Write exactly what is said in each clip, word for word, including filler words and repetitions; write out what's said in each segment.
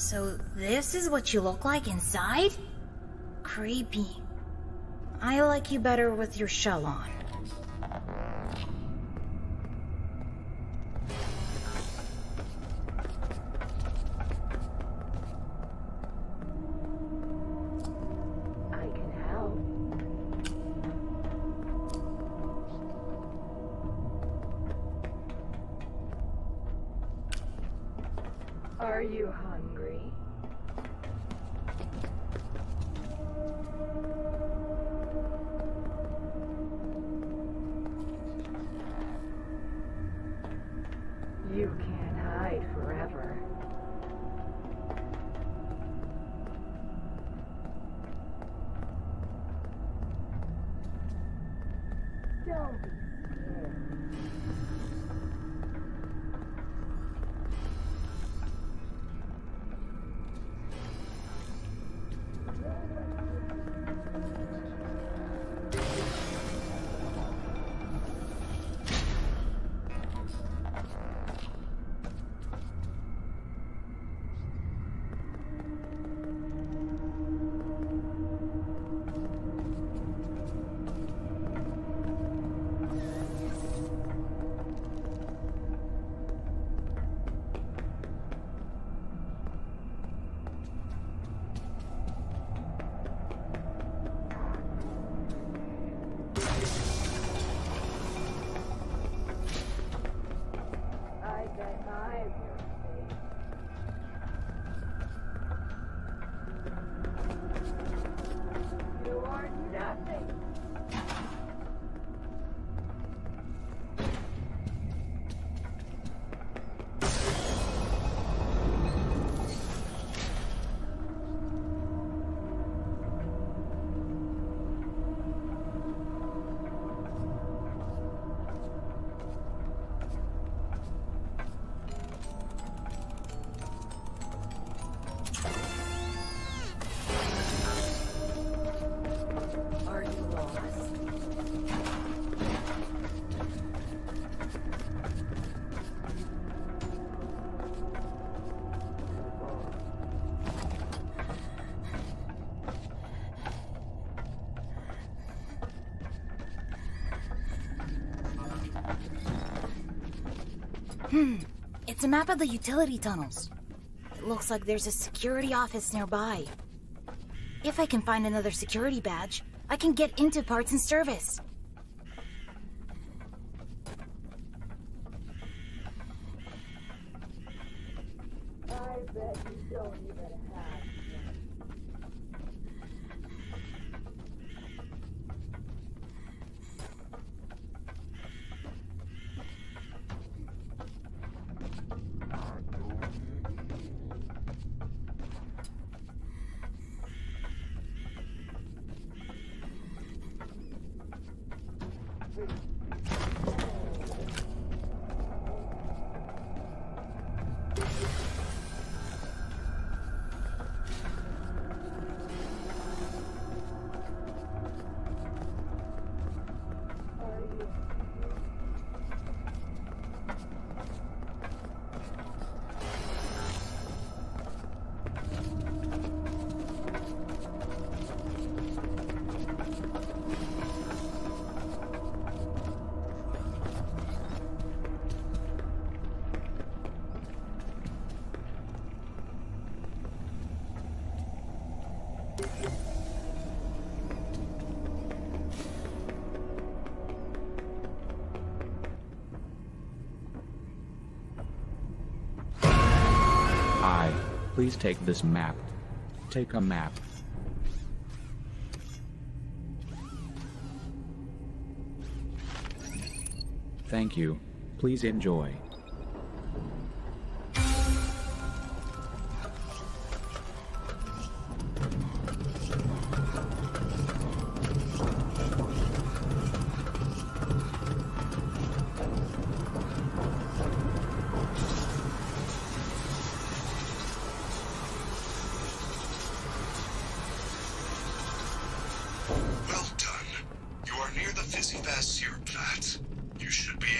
So this is what you look like inside? Creepy. I like you better with your shell on. I can help. Are you hungry? You can't hide forever. Don't be scared. Hmm, it's a map of the utility tunnels. It looks like there's a security office nearby. If I can find another security badge, I can get into parts and service. I bet you don't even have Hi, please take this map. Take a map. Thank you. Please enjoy.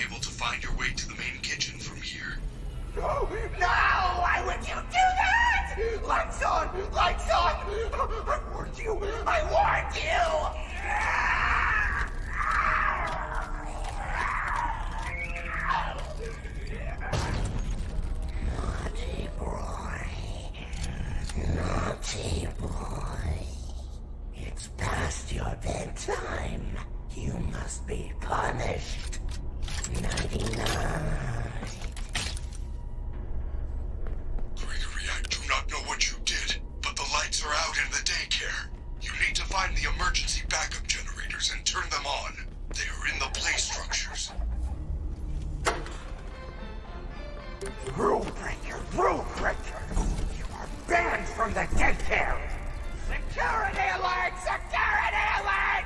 No! Why would you do that? Lights on! Lights on! I warned you! I warned you! Naughty boy. Naughty boy. It's past your bedtime. You must be punished. Nighty-night. Gregory, I do not know what you did, but the lights are out in the daycare. You need to find the emergency backup generators and turn them on. They are in the play structures. Rule breaker! Rule breaker! You are banned from the daycare! Security alert! Security alert!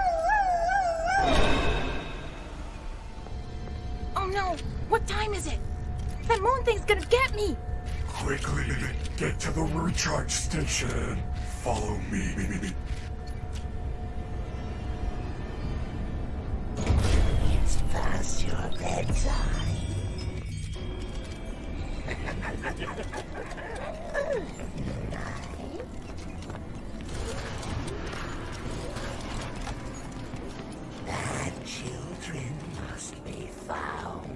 Oh no! What time is it? That moon thing's gonna get me! Quickly, get to the recharge station. Follow me. It's past your bedtime. Bad children must be found.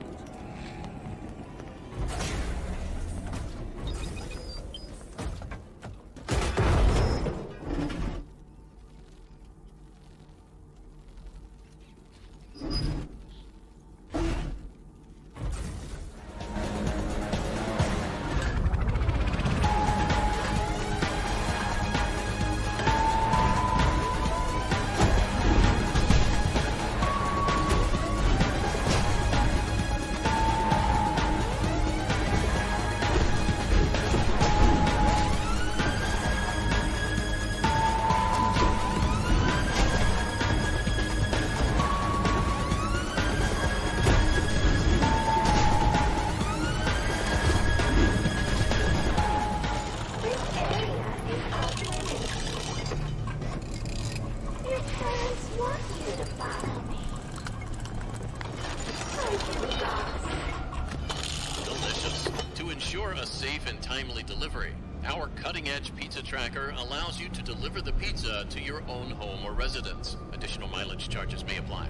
Delicious. To ensure a safe and timely delivery, our cutting-edge pizza tracker allows you to deliver the pizza to your own home or residence. Additional mileage charges may apply.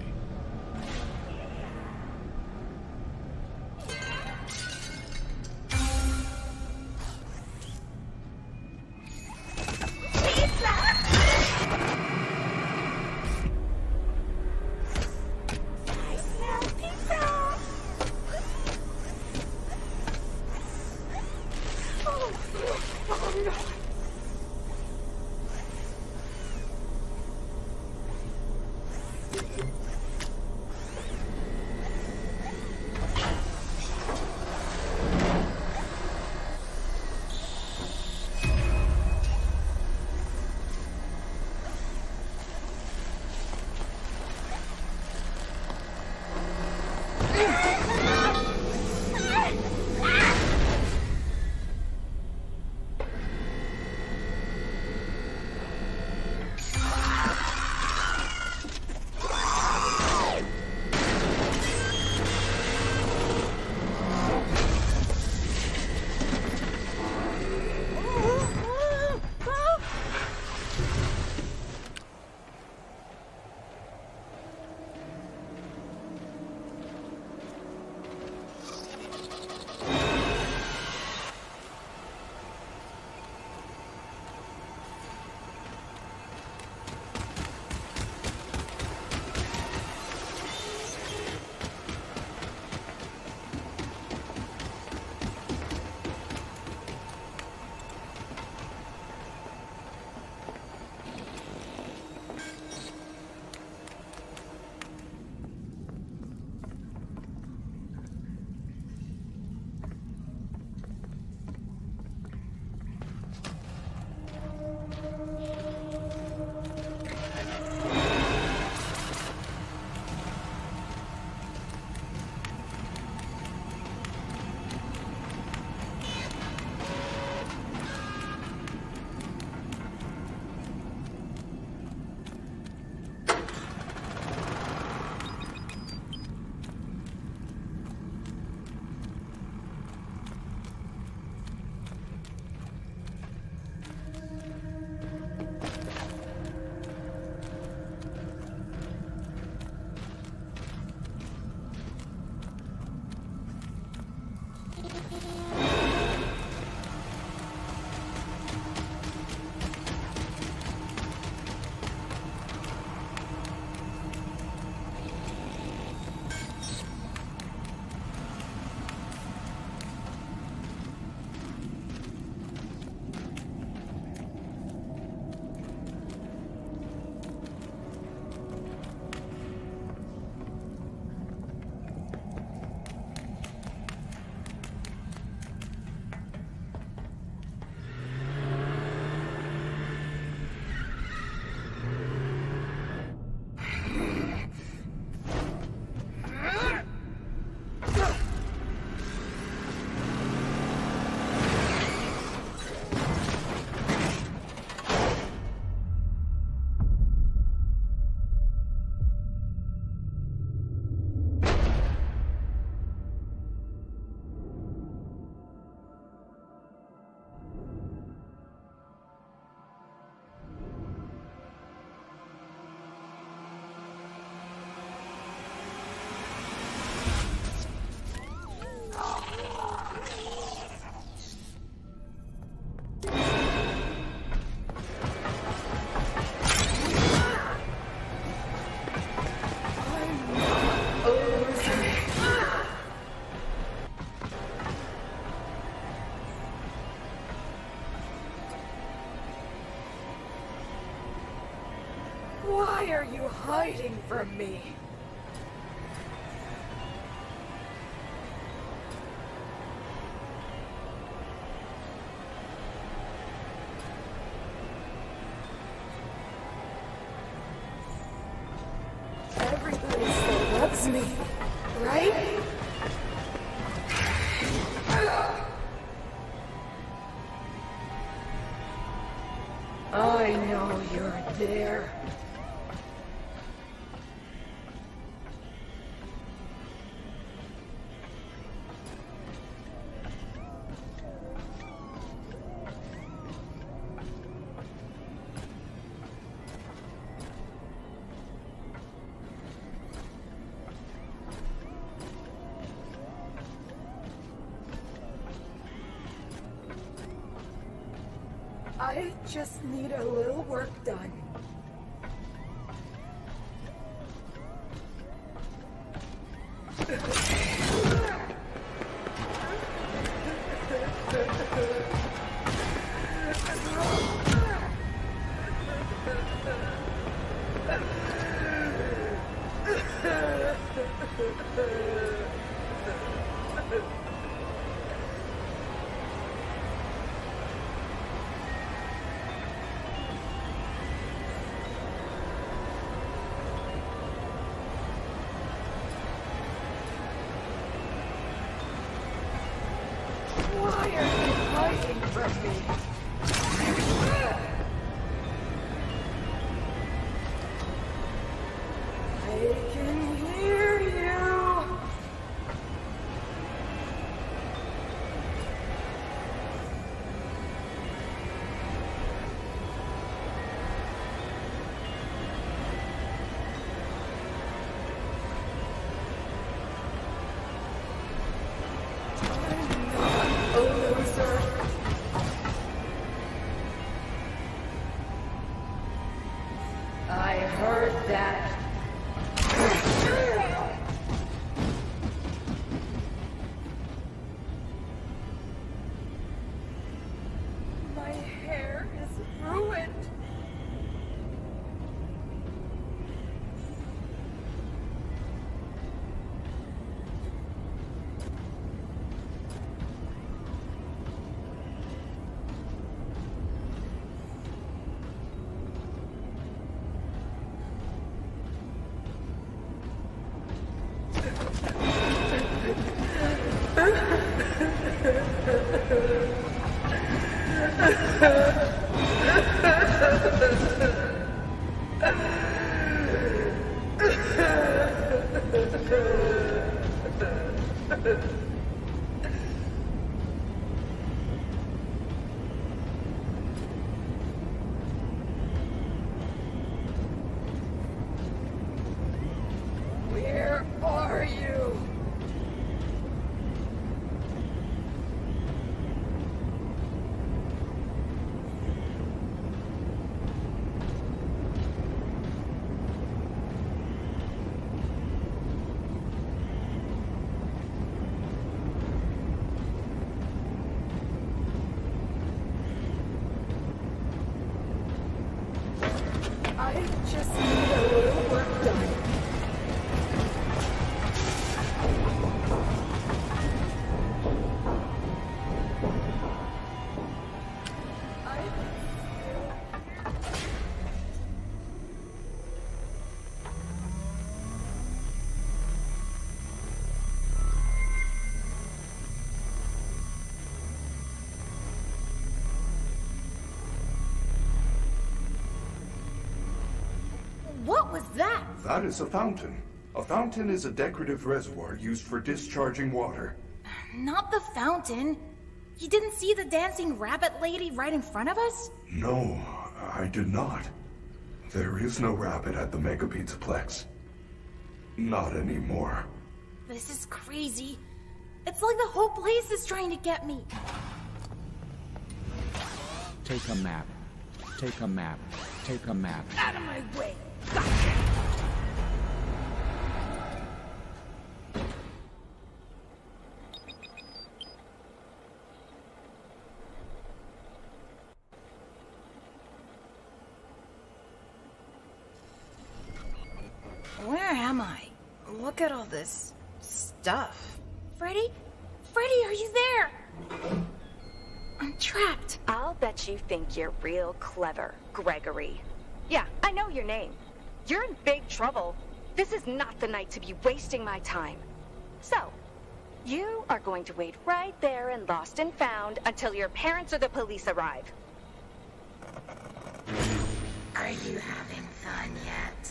hiding from me? Everybody still loves me, right? I know you're there. I just need a little work done. Why are you hiding from me? I can hear you. A loser. I heard that. My hair is ruined. Where are you? I just need a little work done. What was that? That is a fountain. A fountain is a decorative reservoir used for discharging water. Not the fountain. You didn't see the dancing rabbit lady right in front of us? No, I did not. There is no rabbit at the Mega Pizzaplex. Not anymore. This is crazy. It's like the whole place is trying to get me. Take a map. Take a map. Take a map. Out of my way. Where am I? Look at all this stuff. Freddy? Freddy, are you there? I'm trapped. I'll bet you think you're real clever, Gregory. Yeah, I know your name. You're in big trouble. This is not the night to be wasting my time. So, you are going to wait right there in Lost and Found until your parents or the police arrive. Are you having fun yet?